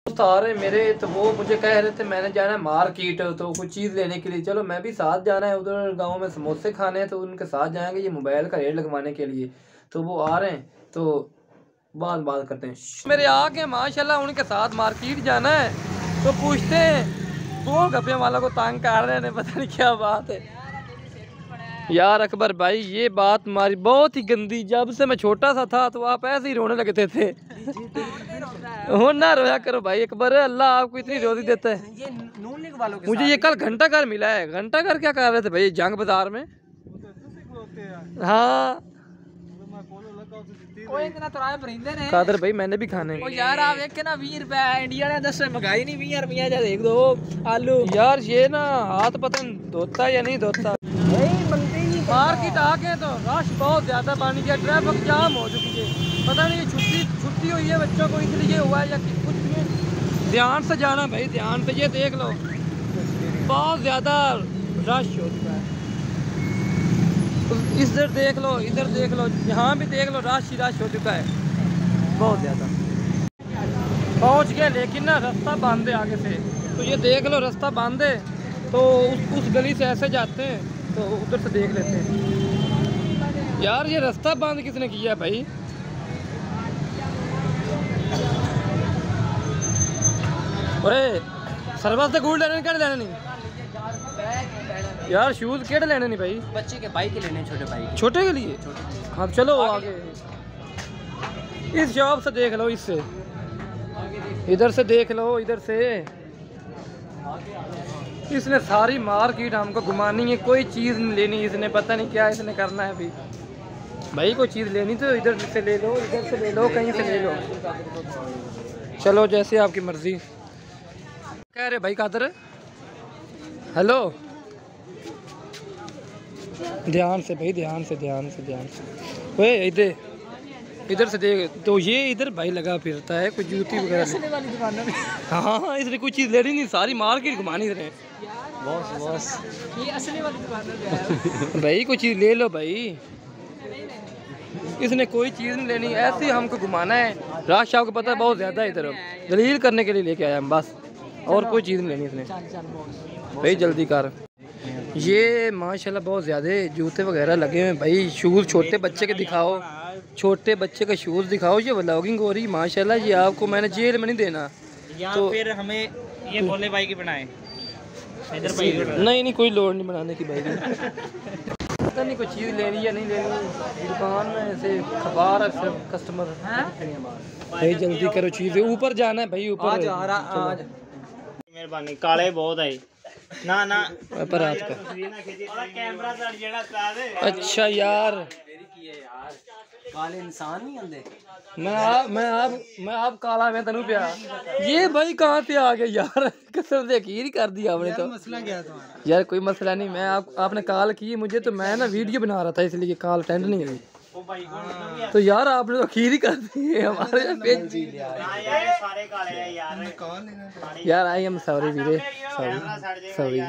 दोस्त आ रहे मेरे, तो वो मुझे कह रहे थे मैंने जाना है मार्केट, तो कुछ चीज़ लेने के लिए। चलो मैं भी साथ जाना है, उधर गांव में समोसे खाने हैं तो उनके साथ जाएंगे ये मोबाइल का रेट लगवाने के लिए। तो वो आ रहे हैं तो बात करते हैं। मेरे आ गए माशाल्लाह, उनके साथ मार्केट जाना है तो पूछते हैं गोलगप्पे वाला को तंग कर रहे हैं, पता नहीं क्या बात है। यार अकबर भाई ये बात हमारी बहुत ही गंदी, जब से मैं छोटा सा था तो आप ऐसे ही रोने लगते थे। हो ना रोया करो भाई अकबर, अल्लाह आपको इतनी रोजी देता है। ये नून लीग वालों के मुझे ये कल घंटा घर मिला है। घंटा घर क्या कर रहे थे भाई जंग बाजार में? हाँ कादर भाई मैंने भी खाने। यार आप एक ना 20 रुपए इंडिया ने 10 महंगाई नहीं 20 रुपया जा देख दो आलू। यार ये ना हाथ पता धोता या नहीं धोता। मार्केट आ गए तो रश बहुत ज्यादा पानी का, ट्रैफिक जाम हो चुकी है। पता नहीं छुट्टी हुई है बच्चों को इसलिए हुआ है या कुछ भी है। ध्यान से जाना भाई, ध्यान से। ये देख लो बहुत ज्यादा रश हो चुका है। इधर देख लो, इधर देख लो, यहाँ भी देख लो, रश ही रश हो चुका है बहुत ज़्यादा। पहुँच गए लेकिन ना रास्ता बंद है आगे से। तो ये देख लो रास्ता बंद है, तो उस गली से ऐसे जाते हैं तो उधर से देख लेते हैं। यार ये रास्ता बंद किसने किया है भाई? अरे सर्विस से गुड़ लेने लेने नहीं यार, शूज केड़े लेने नहीं भाई? बच्चे के बाइक के लेने, छोटे बाइक, छोटे के लिए। हाँ चलो आगे इस शॉप से देख लो, इससे इधर से देख लो, इधर से। इसने सारी मार्केट हमको घुमानी है, कोई चीज़ नहीं लेनी इसने, पता नहीं क्या इसने करना है अभी। भाई कोई चीज़ लेनी तो इधर से ले लो, इधर से ले लो, कहीं से ले लो। चलो जैसे आपकी मर्जी। कह रहे भाई कादर? हेलो ध्यान से भाई, ध्यान से। ओए इधर से देख। तो ये इधर भाई लगा फिरता है कोई जूती वगैरह वाली दुकान में। हाँ इसने कुछ चीज़ लेनी नहीं, सारी मार्केट घुमानी इसने। बॉस ये असली वाली दुकान है भाई, कोई चीज़ ले लो भाई। इसने कोई चीज़ नहीं लेनी, ऐसे ही हमको घुमाना है। राज शाह को पता है बहुत ज़्यादा है, इधर दलील करने के लिए लेके आया हम बस, और कोई चीज़ नहीं लेनी इसने। भाई जल्दी कर। ये माशाल्लाह बहुत ज़्यादा जूते वगैरह लगे हुए हैं भाई। शूज़ छोटे बच्चे के दिखाओ, छोटे बच्चे का शूज़ दिखाओ। ये व्लॉगिंग हो रही माशाल्लाह। ये आपको मैंने जेल में नहीं देना, तो फिर हमें ये भोले भाई की बनाए। नहीं कोई लोड नहीं बनाने की भाई। पता नहीं कोई चीज़ लेनी या नहीं लेनी, दुकान में ऐसे खबर है सिर्फ कस्टमर। भाई जल्दी करो, चीज़ ऊपर जाना है भाई, ऊपर। मेहरबानी काले बहुत है ना पर रात का। अच्छा यार काले इंसान नहीं आंदे। मैं आप काला में तनु प्या। ये भाई कहाँ पे आ गए यार? कसम से यकीन कर दिया आपने। तो मसला क्या तुम्हारा? यार कोई मसला नहीं, मैं आपने कॉल की मुझे, तो मैं ना वीडियो बना रहा था इसलिए कॉल अटेंड नहीं हुई। तो यार आपने तो खीर ही कर दी है हमारे यार। आई एम सॉरी वीरे, सॉरी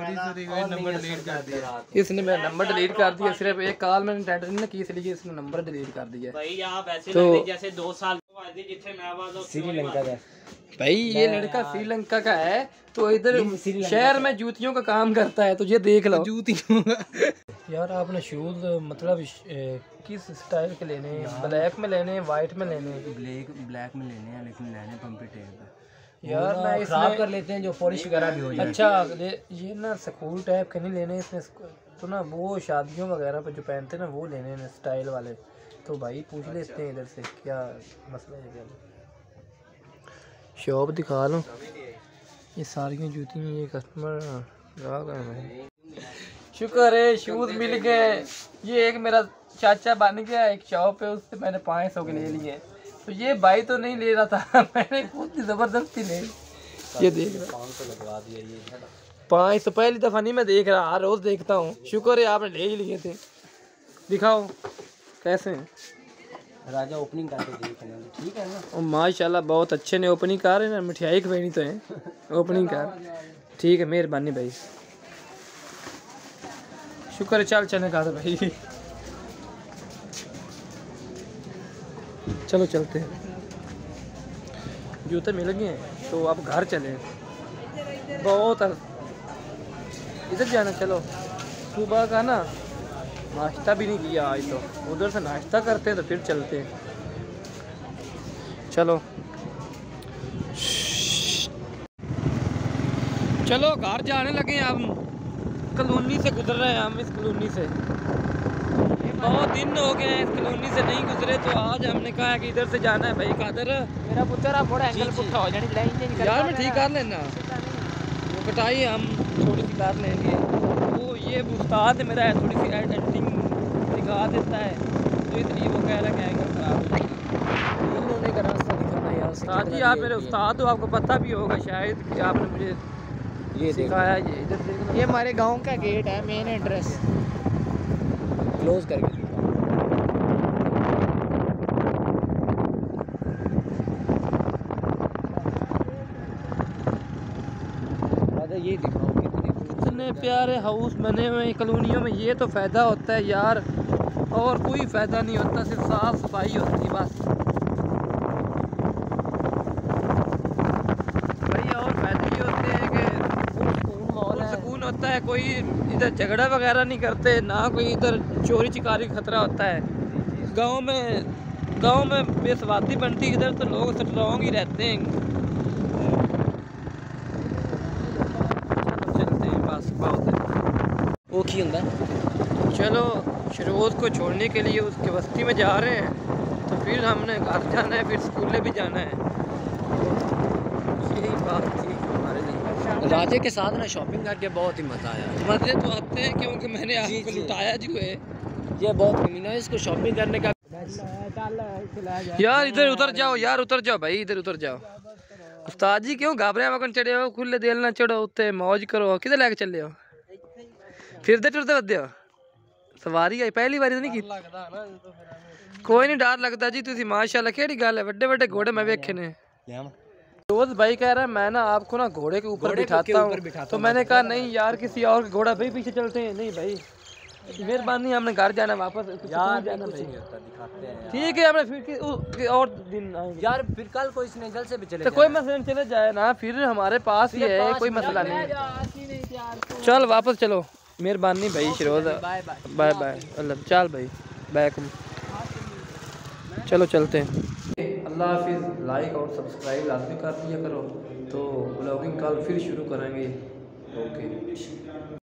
इसने मेरा नंबर डिलीट कर दिया। सिर्फ एक कॉल मैंने अटेंड नहीं की इसलिए इसने नंबर डिलीट कर दिया। तो जैसे 2 साल श्रीलंका का भाई, ये लड़का श्रीलंका का है, तो इधर शहर में जूतियों का काम करता है। तो ये देख लो जूतियों यार। आपने शूज मतलब किस स्टाइल के लेने हैं? ब्लैक में लेने हैं, वाइट में लेने हैं? ब्लैक में लेने हैं, लेकिन लेने पंपी टेप यार ना खराब कर लेते हैं जो पॉलिश वगैरह भी हो जाए। अच्छा ये ना स्कूल टाइप के नहीं लेने इसमें, तो ना वो शादियों वगैरह पर जो पहनते हैं ना वो लेने हैं स्टाइल वाले। तो भाई पूछ लेते हैं इधर से क्या मसला है। क्या शॉप दिखा लो, ये सारी जूती में। ये कस्टमर भाई शुक्र है शूज़ मिल गए। ये एक मेरा चाचा बन गया, एक शॉप है उससे मैंने 500 के ले लिए। तो ये भाई तो नहीं ले रहा था, मैंने खुद ज़बरदस्ती ले। ये देख रहा 500 लगवा दिया। ये 500 पहली दफ़ा नहीं मैं देख रहा, हर रोज़ देखता हूँ। शुक्र है आपने ले ही लिए थे। दिखाओ कैसे हैं राजा ओपनिंग करके देखना, ठीक है ना? और माशाल्लाह बहुत अच्छे ने ओपनिंग कर रहे हैं। मिठाई खिलानी तो है ओपनिंग कर। ठीक है मेहरबानी भाई, शुक्र है। चलने का था भाई। चलो चलते हैं, जूते मिल गए हैं। तो अब घर चले। बहुत इधर जाना, चलो सुबह का ना नाश्ता भी नहीं किया आज, तो उधर से नाश्ता करते हैं तो फिर चलते हैं। चलो चलो घर जाने लगे। हम कॉलोनी से गुजर रहे हैं, हम इस कॉलोनी से बहुत दिन हो गए हैं, इस कॉलोनी से नहीं गुजरे, तो आज हमने कहा है कि इधर से जाना है। भाई कादर मेरा पुत्र आप थोड़ा एंगल पुट्ठा हो जानी लाइन यार मैं ठीक कर लेना, वो कटाई हम थोड़ी सी कर लेंगे। वो ये उस्ताद मेरा है, थोड़ी सी एडिटिंग दिखा देता है, तो इसलिए वो कह रहा है कि खराब होने का रास्ता दिखाना यार। उस्ताद जी आप मेरे उस्ताद हो, आपको पता भी होगा शायद कि आपने मुझे ये सिखाया। ये इधर देखना, ये हमारे गांव का गेट है, मेन एड्रेस क्लोज करके। ये दिखाओ कितने प्यारे हाउस बने हुए हैं कॉलोनियों में। ये तो फ़ायदा होता है यार, और कोई फ़ायदा नहीं होता, सिर्फ साफ़ सफाई होती है बस। भाई और फ़ायदे ये होते हैं कि सुकून होता है, कोई इधर झगड़ा वगैरह नहीं करते, ना कोई इधर चोरी चिकारी खतरा होता है। गांव में बेसवादी बनती है, इधर तो लोग स्ट्रॉन्ग ही रहते हैं। चलो शरोज को छोड़ने के लिए उसके बस्ती में जा रहे हैं, तो फिर हमने घर जाना है, फिर स्कूल भी जाना है। यही बात थी हमारे लिए। राजे के साथ ना शॉपिंग करके बहुत ही मज़ा आया। मज़े तो आते हैं क्योंकि मैंने आपको लुटाया जो है। ये बहुत कमीना है, इसको शॉपिंग करने का। यार इधर उतर जाओ, यार उतर जाओ भाई, इधर उतर जाओ। उस्ताद जी क्यों घाबरे वगन चढ़े हो, खुले दिल ना चढ़ो, उत्ते मौज करो। किधर लेके चले हो, फिरते टुरते बदे हो? सवारी आई पहली बारी तो नहीं की? कोई नहीं डर लगता जी, तुसी माशाल्लाह केड़ी गल है, बड़े बड़े घोड़े मैं वेखे ने। रोज भाई कह रहा है मैं ना आपको ना घोड़े के ऊपर बिठाता हूँ, तो मैंने कहा नहीं यार किसी और के घोड़ा भाई पीछे चलते हैं। नहीं भाई मेहरबानी, हमने घर जाना वापस यार, जाना भाई दिखाते हैं। ठीक है, हमने फिर और दिन आएंगे यार, फिर कल को इसने जल से भी चले, तो कोई मसला चले जाए ना, फिर हमारे पास ही है, कोई मसला नहीं। चल वापस चलो, मेहरबानी भाई शरोज, बाय बाय अल्लाह। चल भाई बैक, चलो चलते हैं। अल्लाह हाफिज़। लाइक और सब्सक्राइब लाजमी कर दिया करो, तो ब्लॉगिंग कल फिर शुरू करेंगे। ओके।